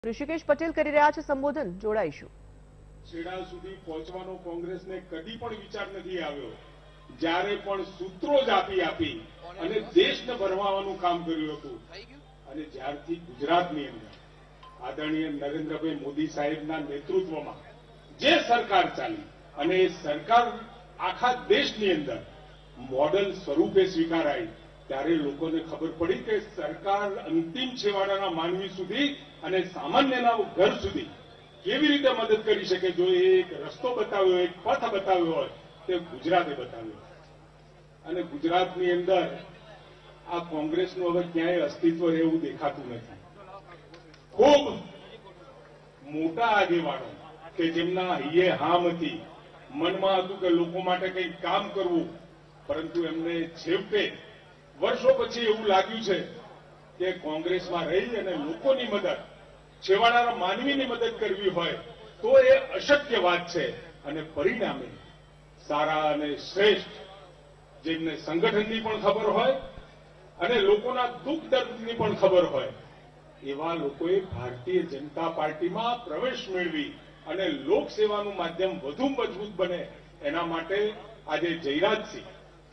ઋષિકેશ પટેલ કરી રહ્યા છે સંબોધન, જોડાઈશું। છેડા સુધી પહોંચવાનો કોંગ્રેસને કદી પણ વિચાર નથી આવ્યો। જ્યારે પણ સૂત્રો જ આપી અને દેશને ભરમાવાનું કામ કર્યું હતું અને જ્યારથી ગુજરાતની અંદર આદરણીય નરેન્દ્રભાઈ મોદી સાહેબના નેતૃત્વમાં જે સરકાર ચાલી અને એ સરકાર આખા દેશની અંદર મોડલ સ્વરૂપે સ્વીકારાઈ, ત્યારે લોકોને ખબર પડી કે સરકાર અંતિમ છેવાડાના માનવી સુધી અને સામાન્યના ઘર સુધી કેવી રીતે મદદ કરી શકે। જો એક રસ્તો બતાવ્યો, એક પથ બતાવ્યો હોય તે ગુજરાતે બતાવ્યો અને ગુજરાતની અંદર આ કોંગ્રેસનું હવે ક્યાંય અસ્તિત્વ એવું દેખાતું નથી। ખૂબ મોટા આગેવાનો કે જેમના હૈયે હામ હતી, મનમાં હતું કે લોકો માટે કંઈક કામ કરવું, પરંતુ એમને છેવટે વર્ષો પછી એવું લાગ્યું છે કે કોંગ્રેસમાં રહી અને લોકોની મદદ, છેવાડાના માનવીની મદદ કરવી હોય તો એ અશક્ય વાત છે અને પરિણામે સારા અને શ્રેષ્ઠ જેમને સંગઠનની પણ ખબર હોય અને લોકોના દુઃખ દર્દની પણ ખબર હોય એવા લોકોએ ભારતીય જનતા પાર્ટીમાં પ્રવેશ મેળવી અને લોકસેવાનું માધ્યમ વધુ મજબૂત બને એના માટે આજે જયરાજસિંહ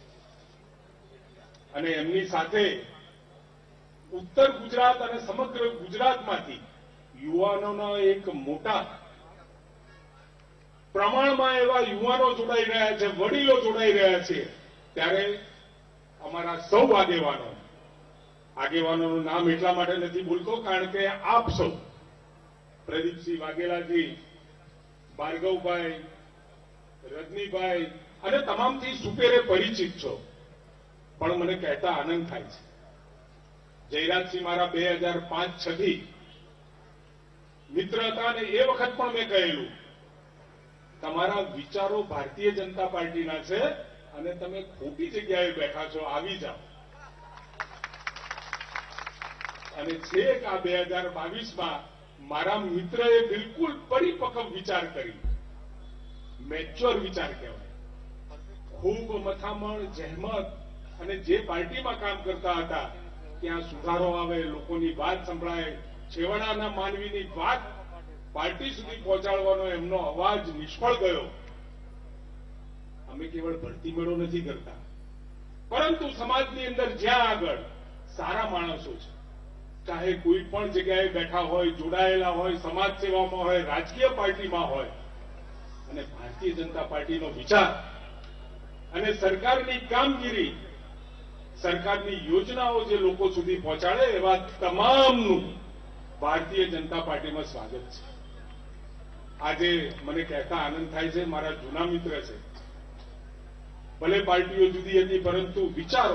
અને એમની સાથે ઉત્તર ગુજરાત અને સમગ્ર ગુજરાતમાંથી યુવાનોના એક મોટા પ્રમાણમાં એવા યુવાનો જોડાઈ રહ્યા છે, વડીલો જોડાઈ રહ્યા છે। ત્યારે અમારા સૌ આગેવાનોનું નામ એટલા માટે નથી બોલતો કારણ કે આપ સૌ પ્રદીપસિંહ વાઘેલાજી, ભાર્ગવભાઈ, રજનીભાઈ અને તમામથી સુપેરે પરિચિત છો, પણ મને કહેતા આનંદ થાય છે જયરાજસિંહ મારા 2005-6 થી મિત્ર હતા અને એ વખત પણ મેં કહેલું તમારા વિચારો ભારતીય જનતા પાર્ટીના છે અને તમે ખોટી જગ્યાએ બેઠા છો, આવી જાઓ। અને છેક આ 2022માં મારા મિત્રએ બિલકુલ પરિપક્વ વિચાર કરી, મેચ્યોર વિચાર કહેવાય, ખૂબ મથામણ, જહેમત અને જે પાર્ટીમાં કામ કરતા હતા ત્યાં સુધારો આવે, લોકોની વાત સંભળાય, છેવાડાના માનવીની વાત પાર્ટી સુધી પહોંચાડવાનો એમનો અવાજ નિષ્ફળ ગયો। અમે કેવળ ભરતી મેળો નથી કરતા, પરંતુ સમાજની અંદર જ્યાં આગળ સારા માણસો છે, ચાહે કોઈ પણ જગ્યાએ બેઠા હોય, જોડાયેલા હોય, સમાજ સેવામાં હોય, રાજકીય પાર્ટીમાં હોય, અને ભારતીય જનતા પાર્ટીનો વિચાર અને સરકારની કામગીરી, સરકારની યોજનાઓ જે લોકો સુધી પહોંચાડે એવા તમામનું ભારતીય જનતા પાર્ટીમાં સ્વાગત છે। આજે મને કહેતા આનંદ થાય છે, મારા જૂના મિત્ર છે, ભલે પાર્ટીઓ જુદી હતી પરંતુ વિચારો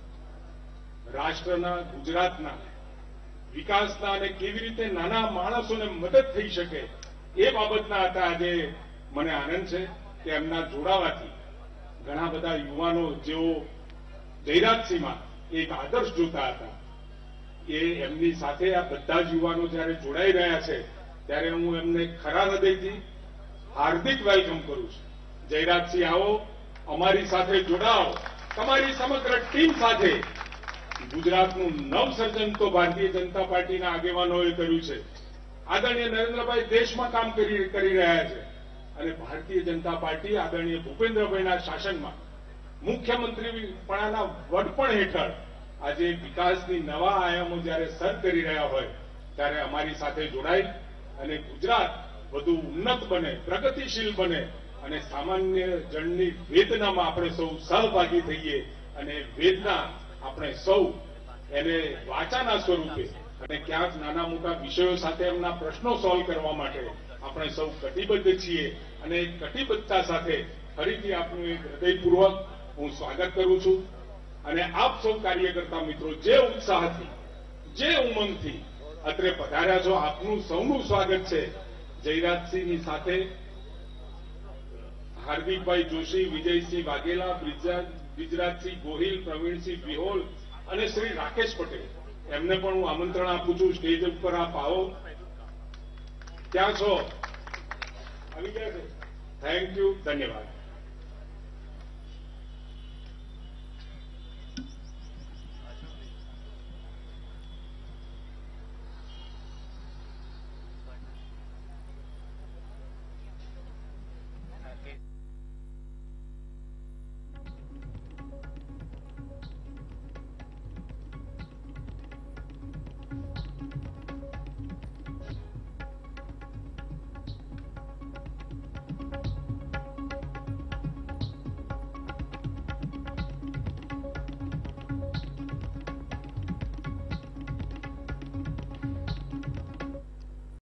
રાષ્ટ્રના, ગુજરાતના વિકાસના અને કેવી રીતે નાના માણસોને મદદ થઈ શકે એ બાબતના હતા। આજે મને આનંદ છે કે એમના જોડાવાથી ઘણા બધા યુવાનો જેઓ જયરાજસિંહમાં એક આદર્શ જોતા હતા એ એમની સાથે આ બધા જ યુવાનો જ્યારે જોડાઈ રહ્યા છે ત્યારે હું એમને ખરા હૃદયથી હાર્દિક વેલકમ કરું છું। જયરાજસિંહ આવો, અમારી સાથે જોડાઓ, તમારી સમગ્ર ટીમ સાથે ગુજરાતનું નવસર્જન તો ભારતીય જનતા પાર્ટીના આગેવાનોએ કર્યું છે। આદરણીય નરેન્દ્રભાઈ દેશમાં કામ કરી રહ્યા છે અને ભારતીય જનતા પાર્ટી આદરણીય ભૂપેન્દ્રભાઈના શાસનમાં મુખ્યમંત્રીપણાના વડપણ હેઠળ આજે વિકાસની નવા આયામો જ્યારે સર કરી રહ્યા હોય ત્યારે અમારી સાથે જોડાઈ અને ગુજરાત વધુ ઉન્નત બને, પ્રગતિશીલ બને અને સામાન્ય જનની વેદનામાં આપણે સૌ સહભાગી થઈએ અને વેદના આપણે સૌ એને વાચાના સ્વરૂપે અને ક્યાંક નાના મોટા વિષયો સાથે એમના પ્રશ્નો સોલ્વ કરવા માટે આપણે સૌ કટિબદ્ધ છીએ અને કટિબદ્ધતા સાથે ફરીથી આપનું એક હૃદયપૂર્વક હું સ્વાગત કરું છું। અને આપ સૌ કાર્યકર્તા મિત્રો જે ઉત્સાહથી, જે ઉમંગથી અત્રે પધાર્યા છો, આપનું સૌનું સ્વાગત છે। જયરાજસિંહની સાથે હાર્દિકભાઈ જોશી, વિજયસિંહ વાઘેલા, બ્રિજરાજસિંહ ગોહિલ, પ્રવીણસિંહ વિહોલ અને શ્રી રાકેશ પટેલ, એમને પણ હું આમંત્રણ આપું છું સ્ટેજ ઉપર આપ આવો। ક્યાં છો? આવી ગયા છે? થેન્ક યુ, ધન્યવાદ।